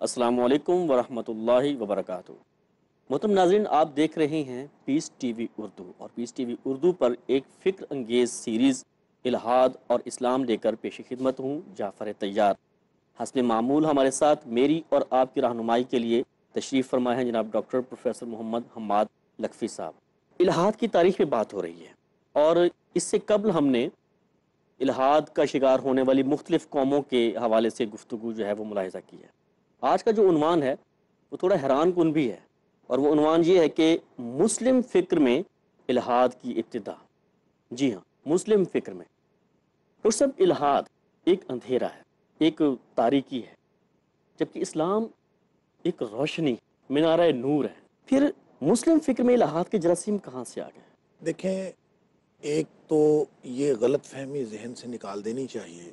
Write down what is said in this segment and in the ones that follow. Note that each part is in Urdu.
السلام علیکم ورحمۃ اللہ وبرکاتہ۔ محترم ناظرین، آپ دیکھ رہے ہیں پیس ٹی وی اردو، اور پیس ٹی وی اردو پر ایک فکر انگیز سیریز الہاد اور اسلام لے کر پیش خدمت ہوں جعفر طیار۔ حسب معمول ہمارے ساتھ میری اور آپ کی رہنمائی کے لیے تشریف فرمائے ہیں جناب ڈاکٹر پروفیسر محمد حماد لکھوی صاحب۔ الہاد کی تاریخ پہ بات ہو رہی ہے، اور اس سے قبل ہم نے الہاد کا شکار ہونے والی مختلف قوموں کے حوالے سے گفتگو جو ہے وہ ملاحظہ کی ہے۔ آج کا جو عنوان ہے وہ تھوڑا حیران کن بھی ہے، اور وہ عنوان یہ ہے کہ مسلم فکر میں الہاد کی ابتدا۔ جی ہاں، مسلم فکر میں اور سب الہاد ایک اندھیرا ہے، ایک تاریکی ہے، جبکہ اسلام ایک روشنی، منارہ نور ہے۔ پھر مسلم فکر میں الہاد کے جراثیم کہاں سے آ گئے؟ دیکھیں، ایک تو یہ غلط فہمی ذہن سے نکال دینی چاہیے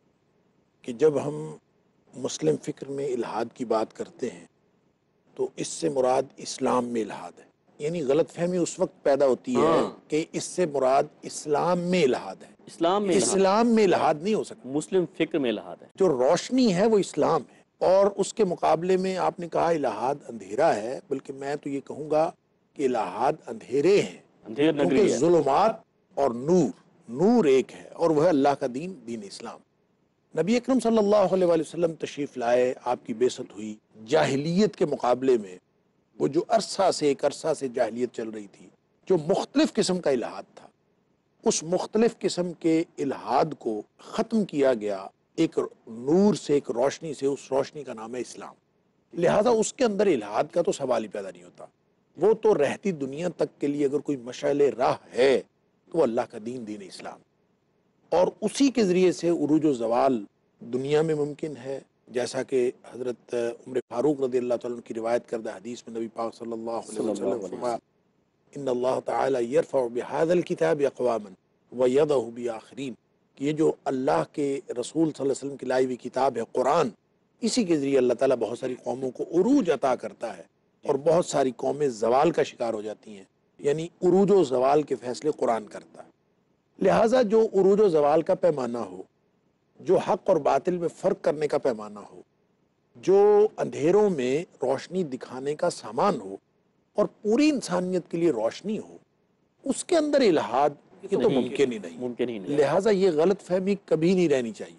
کہ جب ہم مسلم فکر میں الہاد کی بات کرتے ہیں تو اس سے مراد اسلام میں الہاد ہے۔ یعنی غلط فہمی اس وقت پیدا ہوتی ہے کہ اس سے مراد اسلام میں الہاد ہے۔ اسلام میں الہاد نہیں ہو سکتا، مسلم فکر میں الہاد ہے۔ جو روشنی ہے وہ اسلام ہے، اور اس کے مقابلے میں آپ نے کہا الہاد اندھیرا ہے، بلکہ میں تو یہ کہوں گا کہ الہاد اندھیرے ہیں، کیونکہ ظلمات اور نور ایک ہے، اور وہ ہے اللہ کا دین، دین اسلام۔ نبی اکرم صلی اللہ علیہ وسلم تشریف لائے، آپ کی بعثت ہوئی۔ جاہلیت کے مقابلے میں وہ جو ایک عرصہ سے جاہلیت چل رہی تھی، جو مختلف قسم کا الہاد تھا، اس مختلف قسم کے الہاد کو ختم کیا گیا ایک نور سے، ایک روشنی سے۔ اس روشنی کا نام ہے اسلام۔ لہٰذا اس کے اندر الہاد کا تو سوال ہی پیدا نہیں ہوتا۔ وہ تو رہتی دنیا تک کے لیے اگر کوئی مشعل راہ ہے تو وہ اللہ کا دین، دین اسلام، اور اسی کے ذریعے سے عروج و زوال دنیا میں ممکن ہے، جیسا کہ حضرت عمر فاروق رضی اللہ تعالیٰ عنہ کی روایت کردہ حدیث میں نبی پاک صلی اللہ علیہ وسلم فرمایا، ان اللہ تعالی یرفع بہذا الکتاب اقواما ویضع بآخرین، کہ یہ جو اللہ کے رسول صلی اللہ علیہ وسلم کی لائی ہوئی کتاب ہے قرآن، اسی کے ذریعے اللہ تعالیٰ بہت ساری قوموں کو عروج عطا کرتا ہے، اور بہت ساری قومیں زوال کا شکار ہو جاتی ہیں۔ یعنی عروج و زوال کے فیصلے قرآن کرتا ہے۔ لہٰذا جو عروج و زوال کا پیمانہ ہو، جو حق اور باطل میں فرق کرنے کا پیمانہ ہو، جو اندھیروں میں روشنی دکھانے کا سامان ہو، اور پوری انسانیت کے لیے روشنی ہو، اس کے اندر الہاد یہ تو ممکن ہی نہیں۔ لہٰذا یہ غلط فہمی کبھی نہیں رہنی چاہیے۔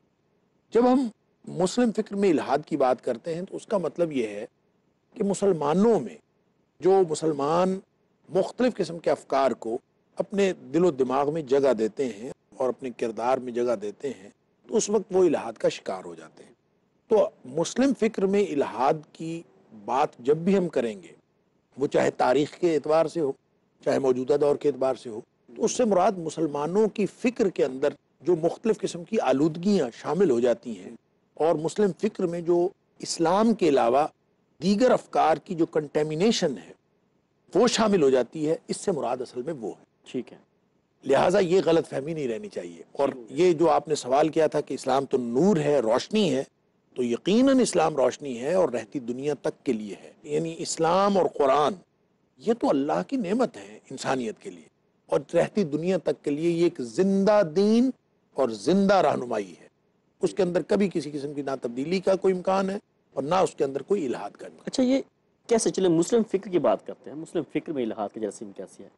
جب ہم مسلم فکر میں الہاد کی بات کرتے ہیں تو اس کا مطلب یہ ہے کہ مسلمانوں میں جو مسلمان مختلف قسم کے افکار کو اپنے دل و دماغ میں جگہ دیتے ہیں اور اپنے کردار میں جگہ دیتے ہیں، تو اس وقت وہ الہاد کا شکار ہو جاتے ہیں۔ تو مسلم فکر میں الہاد کی بات جب بھی ہم کریں گے، وہ چاہے تاریخ کے اعتبار سے ہو، چاہے موجودہ دور کے اعتبار سے ہو، تو اس سے مراد مسلمانوں کی فکر کے اندر جو مختلف قسم کی آلودگیاں شامل ہو جاتی ہیں، اور مسلم فکر میں جو اسلام کے علاوہ دیگر افکار کی جو کنٹیمینیشن ہے وہ شامل ہو جاتی ہے، اس سے مراد اصل میں وہ ہے۔ ٹھیک ہے، لہٰذا یہ غلط فہمی نہیں رہنی چاہیے۔ اور یہ جو آپ نے سوال کیا تھا کہ اسلام تو نور ہے، روشنی ہے، تو یقیناً اسلام روشنی ہے اور رہتی دنیا تک کے لیے ہے۔ یعنی اسلام اور قرآن یہ تو اللہ کی نعمت ہے انسانیت کے لیے، اور رہتی دنیا تک کے لیے یہ ایک زندہ دین اور زندہ رہنمائی ہے۔ اس کے اندر کبھی کسی قسم کی نہ تبدیلی کا کوئی امکان ہے اور نہ اس کے اندر کوئی الہاد کا امکان۔ اچھا، یہ کیسے چلے؟ مسلم فکر کی بات کرتے ہیں، مسلم فکر میں الہاد کے جراثیم کیسے ہے،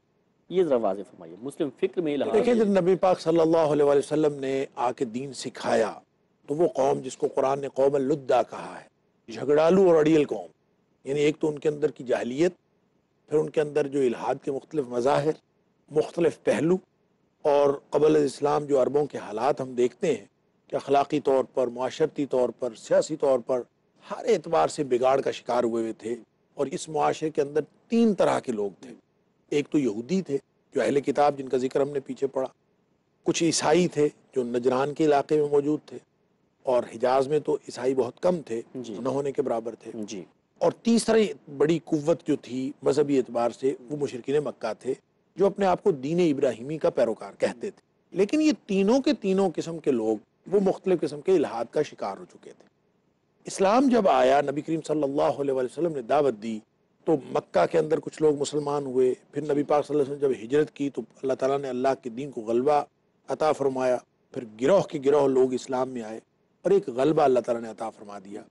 یہ ذرا واضح فرمائیے۔ مسلم فکر میں الہاد، دیکھیں، جب نبی پاک صلی اللہ علیہ وسلم نے آ کے دین سکھایا تو وہ قوم جس کو قرآن نے قوم اللدہ کہا ہے، جھگڑالو اور اڑیل قوم، یعنی ایک تو ان کے اندر کی جاہلیت، پھر ان کے اندر جو الہاد کے مختلف مظاہر، مختلف پہلو، اور قبل اسلام جو عربوں کے حالات ہم دیکھتے ہیں کہ اخلاقی طور پر، معاشرتی طور پر، سیاسی طور پر ہر اعتبار سے بگاڑ کا شکار ہوئے تھے۔ اور اس معاشرے کے اندر 3 طرح کے لوگ تھے۔ ایک تو یہودی تھے جو اہل کتاب، جن کا ذکر ہم نے پیچھے پڑھا، کچھ عیسائی تھے جو نجران کے علاقے میں موجود تھے، اور حجاز میں تو عیسائی بہت کم تھے، نہ ہونے کے برابر تھے، اور تیسری بڑی قوت جو تھی مذہبی اعتبار سے وہ مشرکین مکہ تھے، جو اپنے آپ کو دین ابراہیمی کا پیروکار کہتے تھے۔ لیکن یہ تینوں کے تینوں قسم کے لوگ وہ مختلف قسم کے الہاد کا شکار ہو چکے تھے۔ اسلام جب آیا، نبی کریم صلی اللہ علیہ وسلم نے دعوت دی، تو مکہ کے اندر کچھ لوگ مسلمان ہوئے۔ پھر نبی پاک صلی اللہ علیہ وسلم جب ہجرت کی تو اللہ تعالیٰ نے اللہ کے دین کو غلبہ عطا فرمایا، پھر گروہ کے گروہ لوگ اسلام میں آئے، اور ایک غلبہ اللہ تعالیٰ نے عطا فرما دیا۔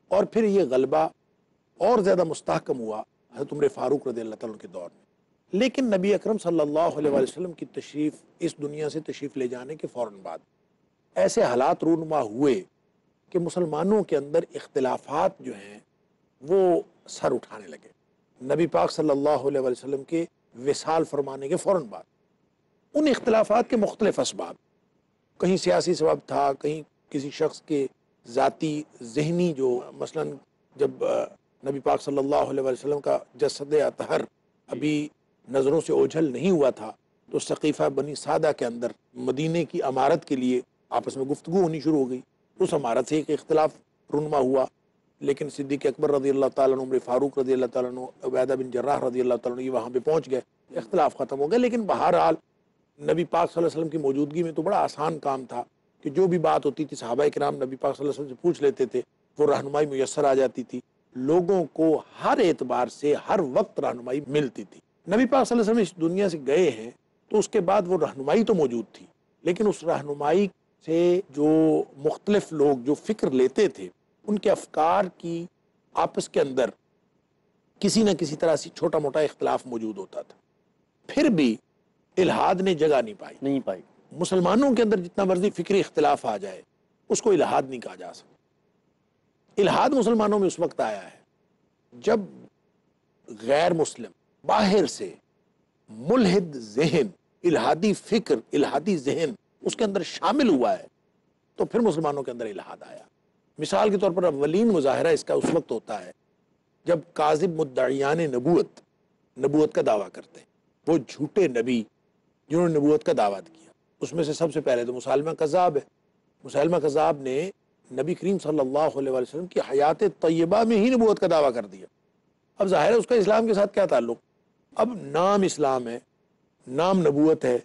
اور پھر یہ غلبہ اور زیادہ مستحکم ہوا حضرت عمر فاروق رضی اللہ تعالیٰ کے دور میں۔ لیکن نبی اکرم صلی اللہ علیہ وآلہ وسلم کی تشریف اس دنیا سے تشریف لے جانے کے فوراً بعد ایسے حالات رونما ہوئے کہ مسلمانوں کے اندر اختلافات جو ہیں وہ سر اٹھانے لگے۔ نبی پاک صلی اللہ علیہ وآلہ وسلم کے وصال فرمانے کے فوراً بعد ان اختلافات کے مختلف اسباب، کہیں سیاسی سبب تھا، کہیں کسی شخص کے ذاتی ذہنی، جو مثلا جب نبی پاک صلی اللہ علیہ وآلہ وسلم کا جسد اطہر ابھی نظروں سے اوجھل نہیں ہوا تھا تو سقیفہ بنی سعدہ کے اندر مدینے کی عمارت کے لیے آپس میں گفتگو ہونی شروع ہو گئی۔ اس عمارت سے ایک اختلاف رونما ہوا، لیکن صدیق اکبر رضی اللہ تعالیٰ عنہ، عمر فاروق رضی اللہ تعالیٰ عنہ، عبیدہ بن جراح رضی اللہ تعالیٰ عنہ یہ وہاں پہ پہنچ گئے، اختلاف ختم ہو گیا۔ لیکن بہرحال نبی پاک صلی اللہ علیہ وسلم کی موجودگی میں تو بڑا آسان کام تھا کہ جو بھی بات ہوتی تھی صحابہ کرام نبی پاک صلی اللہ علیہ وسلم سے پوچھ لیتے تھے، وہ رہنمائی میسر آ جاتی تھی، لوگوں کو ہر اعتبار سے ہر وقت رہنمائی ملتی تھی۔ نبی پاک صلی اللہ علیہ وسلم اس دنیا سے گئے ہیں تو اس کے بعد وہ رہنمائی تو موجود تھی، لیکن اس رہنمائی سے جو مختلف لوگ جو فکر لیتے تھے ان کے افکار کی آپس کے اندر کسی نہ کسی طرح سے چھوٹا موٹا اختلاف موجود ہوتا تھا۔ پھر بھی الحاد نے جگہ نہیں پائی۔ مسلمانوں کے اندر جتنا مرضی فکری اختلاف آ جائے اس کو الحاد نہیں کہا جا سکتا۔ الحاد مسلمانوں میں اس وقت آیا ہے جب غیر مسلم باہر سے ملحد ذہن، الحادی فکر، الحادی ذہن اس کے اندر شامل ہوا ہے تو پھر مسلمانوں کے اندر الحاد آیا۔ مثال کے طور پر اولین مظاہرہ اس کا اس وقت ہوتا ہے جب کاذب مدعیان نبوت کا دعویٰ کرتے ہیں، وہ جھوٹے نبی جنہوں نے نبوت کا دعویٰ کیا۔ اس میں سے سب سے پہلے تو مسلمہ کذاب ہے۔ مسلمہ کذاب نے نبی کریم صلی اللہ علیہ وآلہ وسلم کی حیات طیبہ میں ہی نبوت کا دعویٰ کر دیا۔ اب ظاہر ہے اس کا اسلام کے ساتھ کیا تعلق؟ اب نام اسلام ہے، نام نبوت ہے،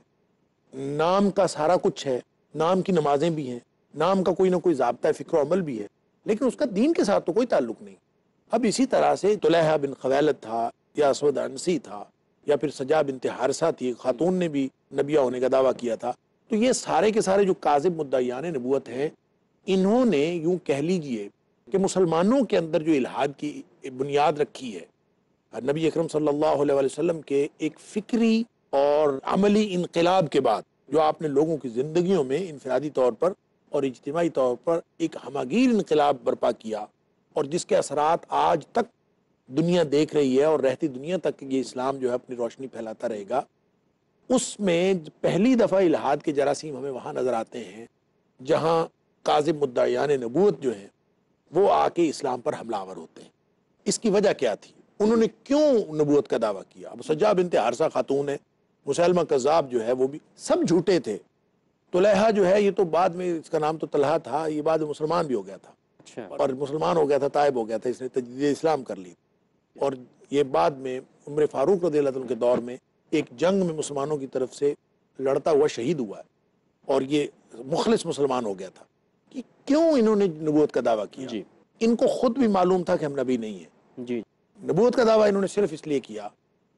نام کا سارا کچھ ہے، نام کی نمازیں بھی ہیں، نام کا کوئی نہ کوئی ضابطہ فکر و عمل بھی ہے، لیکن اس کا دین کے ساتھ تو کوئی تعلق نہیں۔ اب اسی طرح سے طلحہ بن خویلد تھا یا اسود عنسی تھا یا پھر سجا بنت حارثہ تھی، خاتون نے بھی نبیہ ہونے کا دعویٰ کیا تھا۔ تو یہ سارے کے سارے جو کاذب مدعیان نبوت ہیں، انہوں نے یوں کہہ لیجئے کہ مسلمانوں کے اندر جو الحاد کی بنیاد رکھی ہے، نبی اکرم صلی اللہ علیہ وآلہ وسلم کے ایک فکری اور عملی انقلاب کے بعد جو آپ نے لوگوں کی زندگیوں میں انفرادی طور پر اور اجتماعی طور پر ایک ہمگیر انقلاب برپا کیا، اور جس کے اثرات آج تک دنیا دیکھ رہی ہے اور رہتی دنیا تک یہ اسلام جو ہے اپنی روشنی پھیلاتا رہے گا، اس میں پہلی دفعہ الحاد کے جراثیم ہمیں وہاں نظر آتے ہیں جہاں کاذب مدعیان نبوت جو ہیں وہ آ کے اسلام پر حملہ آور ہوتے ہیں۔ اس کی وجہ کیا تھی؟ انہوں نے کیوں نبوت کا دعویٰ کیا؟ اب سجا بنت حارثہ خاتون ہے، مسلمہ کذاب جو ہے وہ بھی، سب جھوٹے تھے۔ طلحہ جو ہے یہ تو بعد میں، اس کا نام تو طلحہ تھا، یہ بعد میں مسلمان بھی ہو گیا تھا اور مسلمان ہو گیا تھا، تائب ہو گیا تھا، اس نے تجدید اسلام کر لی، اور یہ بعد میں عمر فاروق رضی اللہ عنہ کے دور میں ایک جنگ میں مسلمانوں کی طرف سے لڑتا ہوا شہید ہوا ہے، اور یہ مخلص مسلمان ہو گیا تھا۔ کہ کیوں انہوں نے نبوت کا دعویٰ کیا؟ ان کو خود بھی معلوم تھا کہ ہم نبی نہیں ہیں۔ نبوت کا دعویٰ انہوں نے صرف اس لیے کیا،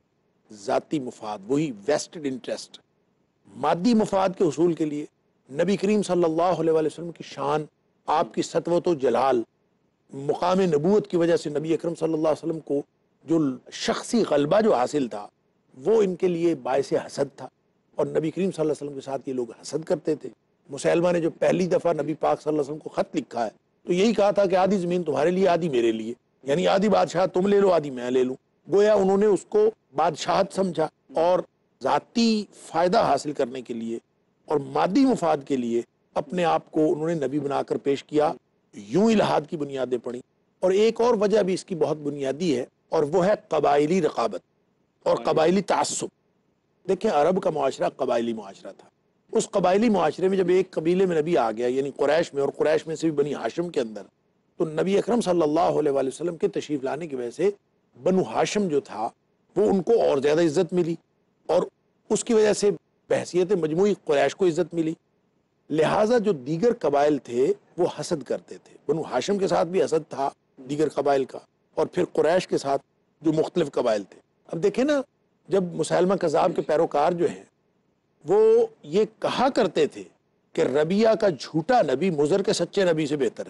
ذاتی مفاد، وہی ویسٹڈ انٹرسٹ، مادی مفاد کے حصول کے لیے۔ نبی کریم صلی اللہ علیہ وآلہ وسلم کی شان، آپ کی سطوت و جلال، مقام نبوت کی وجہ سے نبی اکرم صلی اللہ علیہ وسلم کو جو شخصی غلبہ جو حاصل تھا وہ ان کے لیے باعث حسد تھا، اور نبی کریم صلی اللہ علیہ وسلم کے ساتھ یہ لوگ حسد کرتے تھے۔ مسلمہ نے جو پہلی دفعہ نبی پاک صلی اللہ علیہ وسلم کو خط لکھا ہے تو یہی کہا تھا کہ آدھی زمین تمہارے لیے، آدھی میرے لیے، یعنی آدھی بادشاہ تم لے لو، آدھی میں لے لوں۔ گویا انہوں نے اس کو بادشاہت سمجھا اور ذاتی فائدہ حاصل کرنے کے لیے اور مادی مفاد کے لیے اپنے آپ کو انہوں نے نبی بنا کر پیش کیا۔ یوں الحاد کی بنیادیں پڑیں۔ اور ایک اور وجہ بھی اس کی بہت بنیادی ہے، اور وہ ہے قبائلی رقابت اور قبائلی تعصب۔ دیکھیں، عرب کا معاشرہ قبائلی معاشرہ تھا۔ اس قبائلی معاشرے میں جب ایک قبیلے میں نبی آ گیا، یعنی قریش میں، اور قریش میں سے بھی بنی ہاشم کے اندر، تو نبی اکرم صلی اللہ علیہ وآلہ وسلم کے تشریف لانے کی وجہ سے بنو ہاشم جو تھا وہ ان کو اور زیادہ عزت ملی، اور اس کی وجہ سے بحثیت مجموعی قریش کو عزت ملی۔ لہٰذا جو دیگر قبائل تھے وہ حسد کرتے تھے۔ بنو ہاشم کے ساتھ بھی حسد تھا دیگر قبائل کا، اور پھر قریش کے ساتھ جو مختلف قبائل تھے۔ اب دیکھیں نا، جب مسلمہ کذاب کے پیروکار جو ہیں وہ یہ کہا کرتے تھے کہ ربیہ کا جھوٹا نبی مضر کے سچے نبی سے بہتر ہے،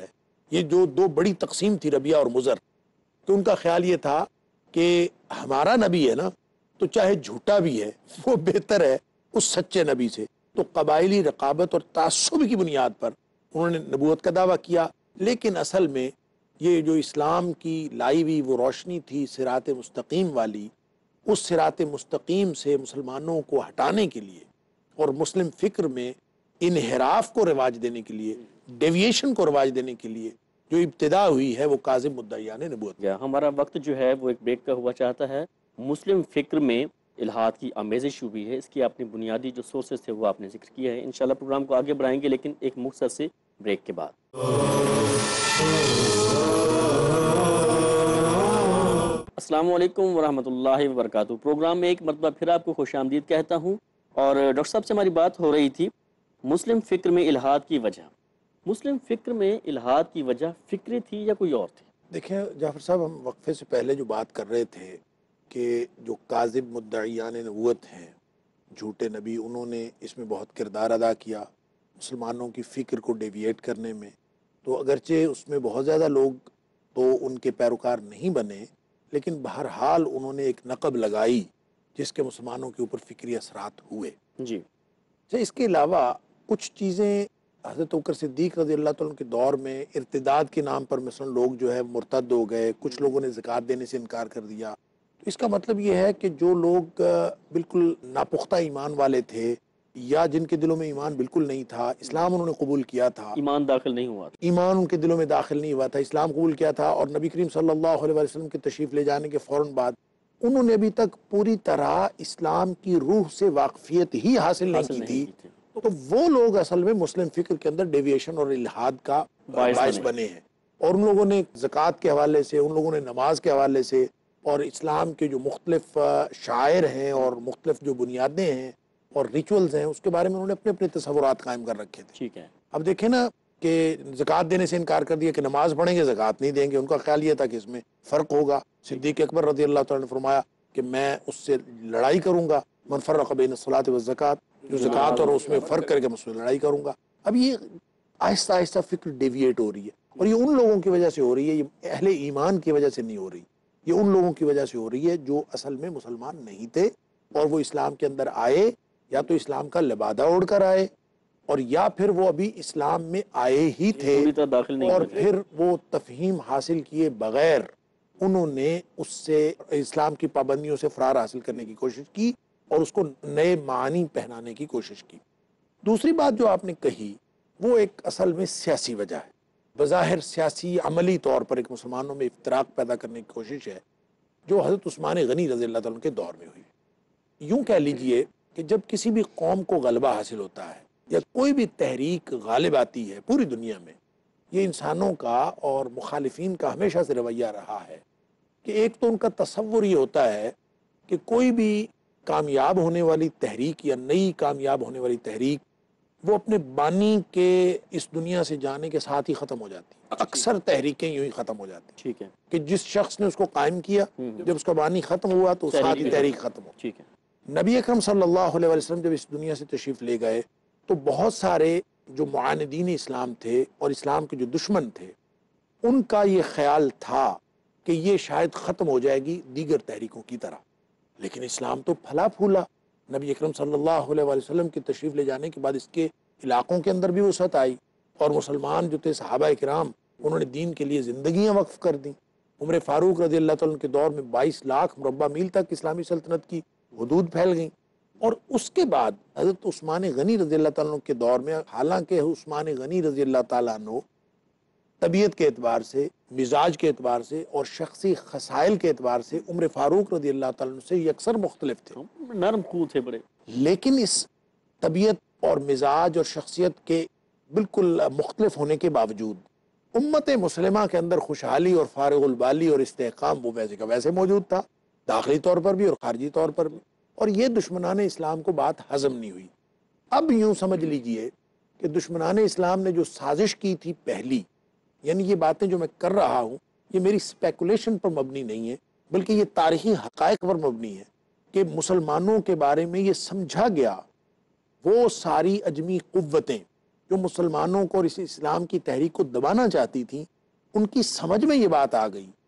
یہ جو دو بڑی تقسیم تھی ربیہ اور مضر، تو ان کا خیال یہ تھا کہ ہمارا نبی ہے نا تو چاہے جھوٹا بھی ہے وہ بہتر ہے اس سچے نبی سے. تو قبائلی رقابت اور تعصب کی بنیاد پر انہوں نے نبوت کا دعویٰ کیا. لیکن اصل میں یہ جو اسلام کی لائی ہوئی وہ روشنی تھی صراط مستقیم والی، اس صراط مستقیم سے مسلمانوں کو ہٹانے کے لیے اور مسلم فکر میں انحراف کو رواج دینے کے لیے، ڈیویشن کو رواج دینے کے لیے جو ابتدا ہوئی ہے وہ کاذب مدعیان نبوت. ہمارا وقت جو ہے وہ ایک بریک کا ہوا چاہتا ہے. مسلم فکر میں الحاد کی آمیزش ہوئی ہے، اس کی اپنی بنیادی جو سورسز تھے وہ آپ نے ذکر کیا ہے. انشاءاللہ پروگرام کو آگے بڑھائیں گے لیکن ایک مختصر سے بریک کے بعد. السلام علیکم ورحمۃ اللہ وبرکاتہ. پروگرام میں ایک مرتبہ پھر آپ کو خوش آمدید کہتا ہوں. اور ڈاکٹر صاحب سے ہماری بات ہو رہی تھی مسلم فکر میں الحاد کی وجہ. مسلم فکر میں الحاد کی وجہ فکری تھی یا کوئی اور تھی؟ دیکھیں جعفر صاحب، ہم وقفے سے پہلے جو بات کر رہے تھے کہ جو کاذب مدعیان نبوت ہیں، جھوٹے نبی، انہوں نے اس میں بہت کردار ادا کیا مسلمانوں کی فکر کو ڈیویٹ کرنے میں. تو اگرچہ اس میں بہت زیادہ لوگ تو ان کے پیروکار نہیں بنے، لیکن بہرحال انہوں نے ایک نقب لگائی جس کے مسلمانوں کے اوپر فکری اثرات ہوئے. جی. اس کے علاوہ کچھ چیزیں حضرت بکر صدیق رضی اللہ تعالیٰ کے دور میں ارتداد کے نام پر مثلا لوگ جو ہے مرتد ہو گئے، کچھ لوگوں نے زکوٰۃ دینے سے انکار کر دیا. تو اس کا مطلب یہ ہے کہ جو لوگ بالکل ناپختہ ایمان والے تھے یا جن کے دلوں میں ایمان بالکل نہیں تھا، اسلام انہوں نے قبول کیا تھا، ایمان داخل نہیں ہوا تھا، ایمان ان کے دلوں میں داخل نہیں ہوا تھا، اسلام قبول کیا تھا، اور نبی کریم صلی اللہ علیہ وسلم کے تشریف لے جانے کے فوراً بعد انہوں نے ابھی تک پوری طرح اسلام کی روح سے واقفیت ہی حاصل نہیں کی تھی. تو وہ لوگ اصل میں مسلم فکر کے اندر ڈیویشن اور الحاد کا باعث بنے ہیں. اور ان لوگوں نے زکوٰۃ کے حوالے سے، ان لوگوں نے نماز کے حوالے سے اور اسلام کے جو مختلف شعائر ہیں اور مختلف جو بنیادیں ہیں اور ریچولز ہیں اس کے بارے میں انہوں نے اپنے اپنے تصورات قائم کر رکھے تھے. ٹھیک ہے. اب دیکھیں نا کہ زکوٰۃ دینے سے انکار کر دیا کہ نماز پڑھیں گے زکوٰۃ نہیں دیں گے. ان کا خیال یہ تھا کہ اس میں فرق ہوگا. صدیق اکبر رضی اللہ تعالیٰ نے فرمایا کہ میں اس سے لڑائی کروں گا، من فرق بین الصلاۃ والزکوٰۃ، جو زکوٰۃ اور اس میں فرق کر کے میں اس میں لڑائی کروں گا. اب یہ آہستہ آہستہ فکر ڈیویٹ ہو رہی ہے، اور یہ ان لوگوں کی وجہ سے ہو رہی ہے، یہ اہل ایمان کی وجہ سے نہیں ہو رہی، یہ ان لوگوں کی وجہ سے ہو رہی ہے جو اصل میں مسلمان نہیں تھے اور وہ اسلام کے اندر آئے، یا تو اسلام کا لبادہ اوڑھ کر آئے، اور یا پھر وہ ابھی اسلام میں آئے ہی تھے اور پھر وہ تفہیم حاصل کیے بغیر انہوں نے اس سے اسلام کی پابندیوں سے فرار حاصل کرنے کی کوشش کی اور اس کو نئے معنی پہنانے کی کوشش کی. دوسری بات جو آپ نے کہی وہ ایک اصل میں سیاسی وجہ ہے. بظاہر سیاسی عملی طور پر ایک مسلمانوں میں افتراق پیدا کرنے کی کوشش ہے جو حضرت عثمان غنی رضی اللہ تعالیٰ کے دور میں ہوئی. یوں کہہ لیجئے کہ جب کسی بھی قوم کو غلبہ حاصل ہوتا ہے یا کوئی بھی تحریک غالب آتی ہے پوری دنیا میں، یہ انسانوں کا اور مخالفین کا ہمیشہ سے رویہ رہا ہے کہ ایک تو ان کا تصور یہ ہوتا ہے کہ کوئی بھی کامیاب ہونے والی تحریک یا نئی کامیاب ہونے والی تحریک وہ اپنے بانی کے اس دنیا سے جانے کے ساتھ ہی ختم ہو جاتی. اکثر تحریکیں یوں ہی ختم ہو جاتی. ٹھیک ہے. کہ جس شخص نے اس کو قائم کیا جب اس کا بانی ختم ہوا تو ساتھ ہی تحریک ختم ہو. ٹھیک ہے. نبی اکرم صلی اللہ علیہ وسلم جب اس دنیا سے تشریف لے گئے تو بہت سارے جو معاندین اسلام تھے اور اسلام کے جو دشمن تھے ان کا یہ خیال تھا کہ یہ شاید ختم ہو جائے گی دیگر تحریکوں کی طرح، لیکن اسلام تو پھلا پھولا. نبی اکرم صلی اللہ علیہ وسلم کی تشریف لے جانے کے بعد اس کے علاقوں کے اندر بھی وسعت آئی اور مسلمان جو تھے صحابہ کرام انہوں نے دین کے لیے زندگیاں وقف کر دیں. عمر فاروق رضی اللہ تعالیٰ کے دور میں 22 لاکھ مربع میل تک اسلامی سلطنت کی حدود پھیل گئیں. اور اس کے بعد حضرت عثمان غنی رضی اللہ تعالیٰ کے دور میں، حالانکہ عثمان غنی رضی اللہ تعالیٰ عنہ طبیعت کے اعتبار سے، مزاج کے اعتبار سے اور شخصی خصائل کے اعتبار سے عمر فاروق رضی اللہ تعالیٰ عنہ سے یکسر مختلف تھے، نرم خو تھے بڑے، لیکن اس طبیعت اور مزاج اور شخصیت کے بالکل مختلف ہونے کے باوجود امت مسلمہ کے اندر خوشحالی اور فارغ البالی اور استحکام وہ ویسے کا ویسے موجود تھا، داخلی طور پر بھی اور خارجی طور پر بھی. اور یہ دشمنان اسلام کو بات ہضم نہیں ہوئی. اب یوں سمجھ لیجئے کہ دشمنان اسلام نے جو سازش کی تھی پہلی، یعنی یہ باتیں جو میں کر رہا ہوں یہ میری سپیکولیشن پر مبنی نہیں ہے بلکہ یہ تاریخی حقائق پر مبنی ہے کہ مسلمانوں کے بارے میں یہ سمجھا گیا وہ ساری اجمی قوتیں جو مسلمانوں کو اور اس اسلام کی تحریک کو دبانا چاہتی تھیں ان کی سمجھ میں یہ بات آ گئی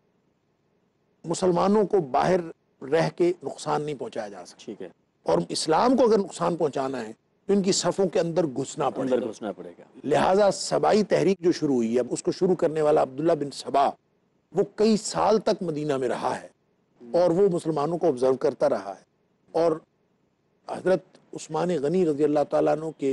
مسلمانوں کو باہر رہ کے نقصان نہیں پہنچایا جا سکتا، ٹھیک ہے، اور اسلام کو اگر نقصان پہنچانا ہے تو ان کی صفوں کے اندر گھسنا پڑے گا۔ لہٰذا سبائی تحریک جو شروع ہوئی ہے، اب اس کو شروع کرنے والا عبداللہ بن سبا وہ کئی سال تک مدینہ میں رہا ہے اور وہ مسلمانوں کو آبزرو کرتا رہا ہے، اور حضرت عثمان غنی رضی اللہ تعالیٰ عنہ کے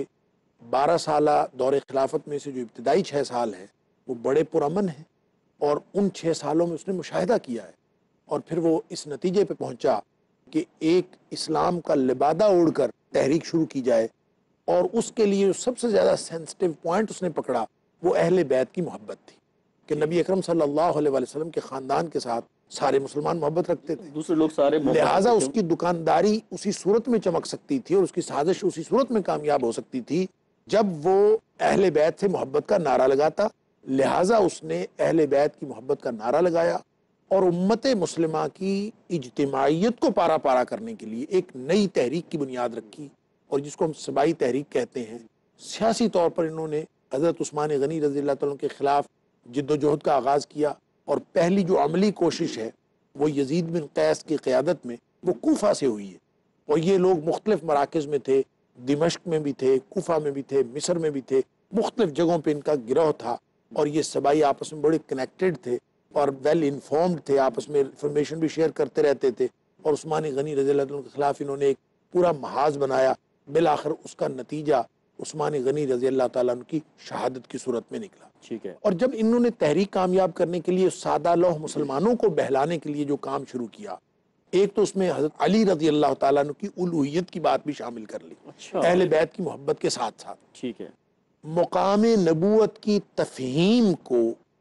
12 سالہ دور خلافت میں سے جو ابتدائی 6 سال ہیں وہ بڑے پرامن ہیں، اور ان 6 سالوں میں اس نے مشاہدہ کیا ہے، اور پھر وہ اس نتیجے پہ پہنچا کہ ایک اسلام کا لبادہ اوڑھ کر تحریک شروع کی جائے، اور اس کے لیے سب سے زیادہ سینسٹیو پوائنٹ اس نے پکڑا وہ اہل بیت کی محبت تھی، کہ نبی اکرم صلی اللہ علیہ وسلم کے خاندان کے ساتھ سارے مسلمان محبت رکھتے تھے، دوسرے لوگ سارے لہٰذا اس کی دکانداری اسی صورت میں چمک سکتی تھی اور اس کی سازش اسی صورت میں کامیاب ہو سکتی تھی جب وہ اہل بیت سے محبت کا نعرہ لگاتا۔ لہٰذا اس نے اہل بیت کی محبت کا نعرہ لگایا اور امت مسلمہ کی اجتماعیت کو پارا پارا کرنے کے لیے ایک نئی تحریک کی بنیاد رکھی، اور جس کو ہم سبائی تحریک کہتے ہیں۔ سیاسی طور پر انہوں نے حضرت عثمان غنی رضی اللہ تعالیٰ کے خلاف جد و جہد کا آغاز کیا، اور پہلی جو عملی کوشش ہے وہ یزید بن قیس کی قیادت میں وہ کوفہ سے ہوئی ہے، اور یہ لوگ مختلف مراکز میں تھے، دمشق میں بھی تھے، کوفہ میں بھی تھے، مصر میں بھی تھے، مختلف جگہوں پہ ان کا گروہ تھا، اور یہ سبائی آپس میں بڑے کنیکٹڈ تھے اور ویل انفارمڈ تھے، آپس میں انفارمیشن بھی شیئر کرتے رہتے تھے، اور عثمان غنی رضی اللہ عنہ کے خلاف انہوں نے ایک پورا محاذ بنایا۔ بالآخر اس کا نتیجہ عثمان غنی رضی اللہ تعالیٰ عنہ کی شہادت کی صورت میں نکلا۔ ٹھیک ہے، اور جب انہوں نے تحریک کامیاب کرنے کے لیے سادہ لوح مسلمانوں کو بہلانے کے لیے جو کام شروع کیا، ایک تو اس میں حضرت علی رضی اللہ تعالیٰ عنہ کی الوہیت کی بات بھی شامل کر لی، اہل بیت کی محبت کے ساتھ ساتھ ٹھیک ہے، مقام نبوت کی تفہیم کو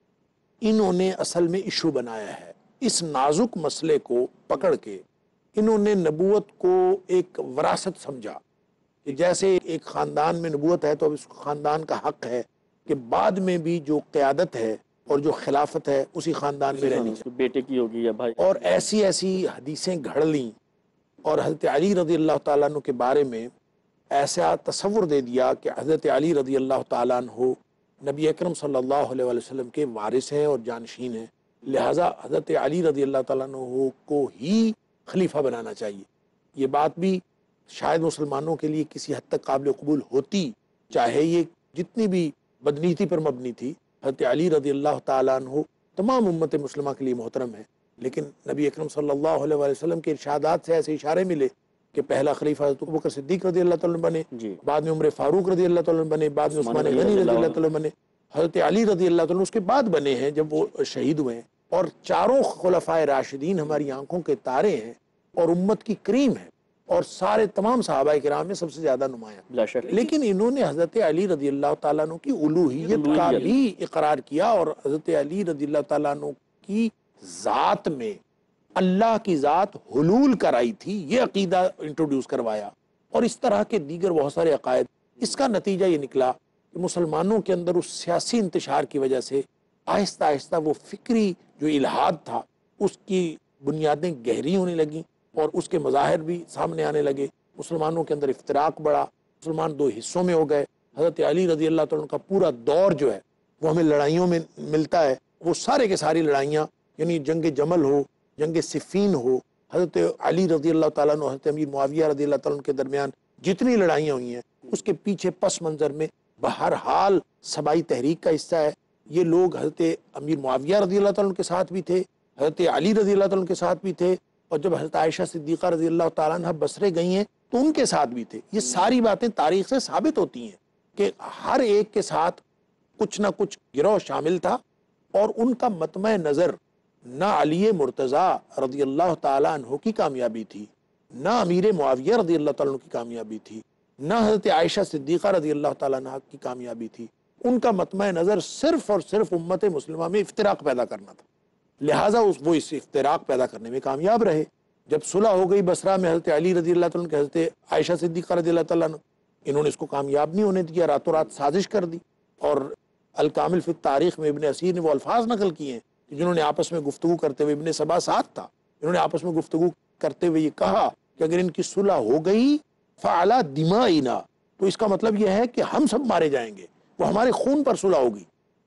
انہوں نے اصل میں ایشو بنایا ہے۔ اس نازک مسئلے کو پکڑ کے انہوں نے نبوت کو ایک وراثت سمجھا، کہ جیسے ایک خاندان میں نبوت ہے تو اب اس خاندان کا حق ہے کہ بعد میں بھی جو قیادت ہے اور جو خلافت ہے اسی خاندان میں رہنی چاہیے، بیٹے کی ہوگی یا بھائی، اور ایسی ایسی حدیثیں گھڑ لیں، اور حضرت علی رضی اللہ تعالیٰ عنہ کے بارے میں ایسا تصور دے دیا کہ حضرت علی رضی اللہ تعالیٰ عنہ نبی اکرم صلی اللہ علیہ وسلم کے وارث ہیں اور جانشین ہیں، لہٰذا حضرت علی رضی اللہ تعالیٰ عنہ کو ہی خلیفہ بنانا چاہیے۔ یہ بات بھی شاید مسلمانوں کے لیے کسی حد تک قابل قبول ہوتی، چاہے یہ جتنی بھی بدنیتی پر مبنی تھی۔ حضرت علی رضی اللہ تعالیٰ عنہ تمام امت مسلمہ کے لیے محترم ہے، لیکن نبی اکرم صلی اللہ علیہ وسلم کے ارشادات سے ایسے اشارے ملے کہ پہلا خلیفہ حضرت ابوبکر صدیق رضی اللہ تعالیٰ عنہ بنے، بعد میں عمر فاروق رضی اللہ تعالیٰ عنہ بنے، بعد میں عثمان غنی رضی اللہ تعالیٰ عنہ بنے، حضرت علی رضی اللہ تعالیٰ عنہ اس کے بعد بنے ہیں جب وہ شہید ہوئے ہیں، اور چاروں خلفائے راشدین ہماری آنکھوں کے تارے ہیں اور امت کی کریم ہیں، اور سارے تمام صحابہ کرام میں سب سے زیادہ نمایاں، لیکن انہوں نے حضرت علی رضی اللہ تعالیٰ عنہ کی الوہیت کا بھی اقرار کیا، اور حضرت علی رضی اللہ تعالیٰ عنہ کی ذات میں اللہ کی ذات حلول کرائی تھی، یہ عقیدہ انٹروڈیوس کروایا، اور اس طرح کے دیگر بہت سارے عقائد۔ اس کا نتیجہ یہ نکلا کہ مسلمانوں کے اندر اس سیاسی انتشار کی وجہ سے آہستہ آہستہ وہ فکری جو الحاد تھا اس کی بنیادیں گہری ہونے لگیں، اور اس کے مظاہر بھی سامنے آنے لگے۔ مسلمانوں کے اندر افتراق بڑھا، مسلمان دو حصوں میں ہو گئے۔ حضرت علی رضی اللہ تعالیٰ کا پورا دور جو ہے وہ ہمیں لڑائیوں میں ملتا ہے، وہ سارے کے ساری لڑائیاں، یعنی جنگ جمل ہو، جنگ صفین ہو، حضرت علی رضی اللہ تعالیٰ عنہ حضرت امیر معاویہ رضی اللہ تعالیٰ عنہ کے درمیان جتنی لڑائیاں ہوئی ہیں اس کے پیچھے پس منظر میں بہرحال سبائی تحریک کا حصہ ہے۔ یہ لوگ حضرت امیر معاویہ رضی اللہ تعالیٰ عنہ کے ساتھ بھی تھے، حضرت علی رضی اللہ تعالیٰ عنہ کے ساتھ بھی تھے، اور جب حضرت عائشہ صدیقہ رضی اللہ تعالیٰ عنہ بصرے گئی ہیں تو ان کے ساتھ بھی تھے۔ یہ ساری باتیں تاریخ سے ثابت ہوتی ہیں کہ ہر ایک کے ساتھ کچھ نہ کچھ گروہ شامل تھا، اور ان کا مطمع نظر نہ علی مرتضیٰ رضی اللہ تعالیٰ عنہ کی کامیابی تھی، نہ امیر معاویہ رضی اللہ تعالیٰ عنہ کی کامیابی تھی، نہ حضرت عائشہ صدیقہ رضی اللہ تعالیٰ عنہ کی کامیابی تھی۔ ان کا مطمع نظر صرف اور صرف امت مسلمہ میں افتراق پیدا کرنا تھا، لہٰذا وہ اس افتراق پیدا کرنے میں کامیاب رہے۔ جب صلح ہو گئی بصرہ میں حضرت علی رضی اللہ تعالیٰ عنہ کے حضرت عائشہ صدیقہ رضی اللہ تعالیٰ عنہ، انہوں نے اس کو کامیاب نہیں ہونے دیا، راتوں رات سازش کر دی، اور الکامل فی التاریخ میں ابن اسیر نے وہ الفاظ نقل کیے ہیں جنہوں نے آپس میں گفتگو کرتے ہوئے، ابن سبا ساتھ تھا، انہوں نے آپس میں گفتگو کرتے ہوئے یہ کہا کہ اگر ان کی صلح ہو گئی فعلی دمائنا، تو اس کا مطلب یہ ہے کہ ہم سب مارے جائیں گے، وہ ہمارے خون پر صلح ہوگی۔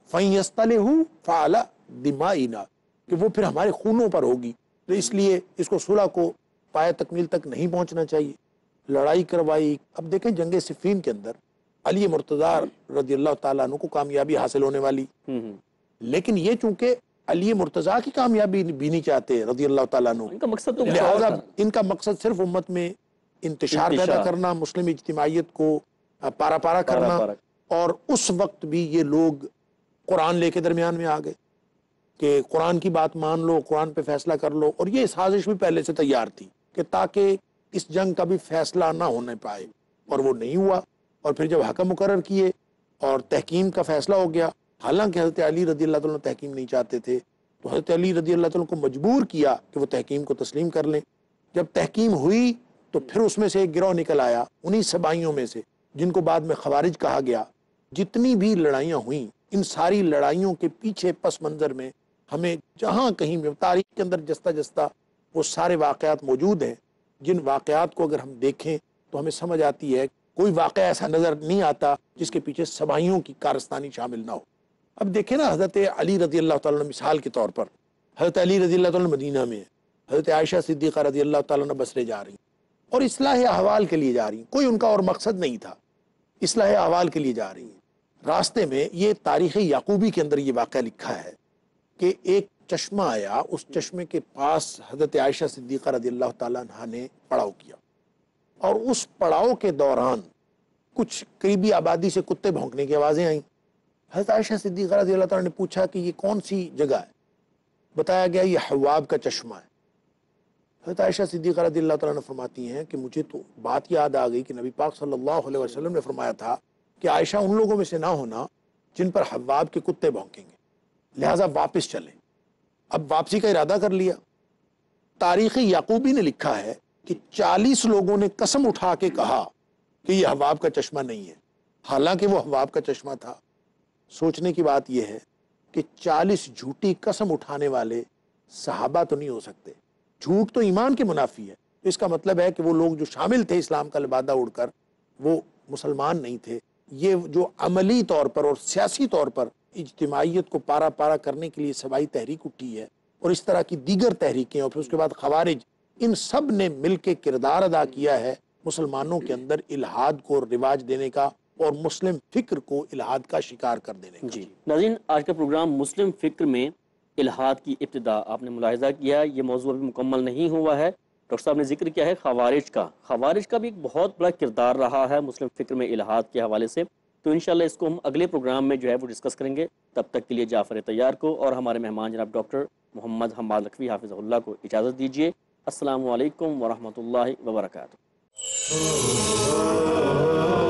فَيَسْتَلِهُ فَعَلَى دِمَائِنَا، کہ وہ پھر ہمارے خونوں پر ہوگی، تو اس لیے اس کو صلح کو پائے تکمیل تک نہیں پہنچنا چاہیے۔ لڑائی کروائی۔ اب دیکھیں جنگ صفین کے اندر علی مرتضیٰ رضی اللہ تعالیٰ عنہ کو کامیابی حاصل ہونے والی، لیکن یہ چونکہ علی مرتضیٰ کی کامیابی بھی نہیں چاہتے رضی اللہ تعالیٰ عنہ، ان کا مقصد تو لہذا ان کا مقصد صرف امت میں انتشار پیدا کرنا، مسلم اجتماعیت کو پارا پارا کرنا، اور اس وقت بھی یہ لوگ قرآن لے کے درمیان میں آ گئے کہ قرآن کی بات مان لو، قرآن پہ فیصلہ کر لو، اور یہ سازش بھی پہلے سے تیار تھی کہ تاکہ اس جنگ کا بھی فیصلہ نہ ہونے پائے، اور وہ نہیں ہوا۔ اور پھر جب حکم مقرر کیے اور تحکیم کا فیصلہ ہو گیا، حالانکہ حضرت علی رضی اللہ تعالیٰ تحکیم نہیں چاہتے تھے، تو حضرت علی رضی اللہ تعالیٰ کو مجبور کیا کہ وہ تحکیم کو تسلیم کر لیں۔ جب تحکیم ہوئی تو پھر اس میں سے ایک گروہ نکل آیا، انہی سبائیوں میں سے جن کو بعد میں خوارج کہا گیا۔ جتنی بھی لڑائیاں ہوئیں، ان ساری لڑائیوں کے پیچھے پس منظر میں ہمیں جہاں کہیں بھی تاریخ کے اندر جستہ جستہ وہ سارے واقعات موجود ہیں، جن واقعات کو اگر ہم دیکھیں تو ہمیں سمجھ آتی ہے کوئی واقعہ ایسا نظر نہیں آتا جس کے پیچھے سبائیوں کی کارستانی شامل نہ ہو۔ اب دیکھیں نا، حضرت علی رضی اللہ تعالیٰ مثال کے طور پر، حضرت علی رضی اللہ تعالیٰ مدینہ میں ہے، حضرت عائشہ صدیقہ رضی اللہ تعالیٰ بصرے جا رہی ہیں اور اصلاح احوال کے لیے جا رہی ہیں، کوئی ان کا اور مقصد نہیں تھا، اصلاح احوال کے لیے جا رہی ہیں۔ راستے میں یہ تاریخ یعقوبی کے اندر یہ واقعہ لکھا ہے کہ ایک چشمہ آیا، اس چشمے کے پاس حضرت عائشہ صدیقہ رضی اللہ تعالیٰ عنہ نے پڑاؤ کیا، اور اس پڑاؤ کے دوران کچھ قریبی آبادی سے کتے بھونکنے کی آوازیں آئیں۔ حضرت عائشہ صدیقہ رضی اللہ تعالیٰ نے پوچھا کہ یہ کون سی جگہ ہے؟ بتایا گیا یہ حواب کا چشمہ ہے۔ حضرت عائشہ صدیقہ رضی اللہ تعالیٰ نے فرماتی ہیں کہ مجھے تو بات یاد آ گئی کہ نبی پاک صلی اللہ علیہ وسلم نے فرمایا تھا کہ عائشہ ان لوگوں میں سے نہ ہونا جن پر حواب کے کتے بھونکیں گے، لہٰذا واپس چلیں۔ اب واپسی کا ارادہ کر لیا۔ تاریخ یعقوبی نے لکھا ہے کہ 40 لوگوں نے قسم اٹھا کے کہا کہ یہ حواب کا چشمہ نہیں ہے، حالانکہ وہ حواب کا چشمہ تھا۔ سوچنے کی بات یہ ہے کہ 40 جھوٹی قسم اٹھانے والے صحابہ تو نہیں ہو سکتے۔ جھوٹ تو ایمان کے منافی ہے، اس کا مطلب ہے کہ وہ لوگ جو شامل تھے اسلام کا لبادہ اڑ کر، وہ مسلمان نہیں تھے۔ یہ جو عملی طور پر اور سیاسی طور پر اجتماعیت کو پارا پارا کرنے کے لیے سبائی تحریک اٹھی ہے، اور اس طرح کی دیگر تحریکیں، اور پھر اس کے بعد خوارج، ان سب نے مل کے کردار ادا کیا ہے مسلمانوں کے اندر الحاد کو رواج دینے کا اور مسلم فکر کو الحاد کا شکار کر دینے کا۔ جی ناظرین، آج کا پروگرام مسلم فکر میں الحاد کی ابتدا آپ نے ملاحظہ کیا، یہ موضوع ابھی مکمل نہیں ہوا ہے۔ ڈاکٹر صاحب نے ذکر کیا ہے خوارج کا بھی ایک بہت بڑا کردار رہا ہے مسلم فکر میں الحاد کے حوالے سے، تو انشاءاللہ اس کو ہم اگلے پروگرام میں جو ہے وہ ڈسکس کریں گے۔ تب تک کے لیے جعفر طیار کو اور ہمارے مہمان جناب ڈاکٹر محمد حماد لکھوی حافظہ اللہ کو اجازت دیجیے۔ السلام علیکم ورحمۃ اللہ وبرکاتہ۔